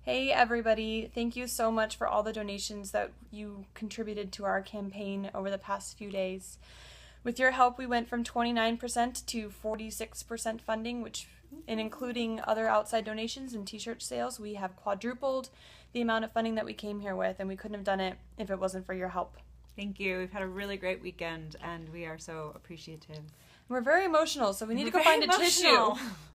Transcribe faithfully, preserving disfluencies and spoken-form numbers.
Hey everybody, thank you so much for all the donations that you contributed to our campaign over the past few days. With your help, we went from twenty-nine percent to forty-six percent funding, which, in including other outside donations and t-shirt sales, we have quadrupled the amount of funding that we came here with, and we couldn't have done it if it wasn't for your help. Thank you. We've had a really great weekend, and we are so appreciative. We're very emotional, so we need We're to go very find a emotional. tissue.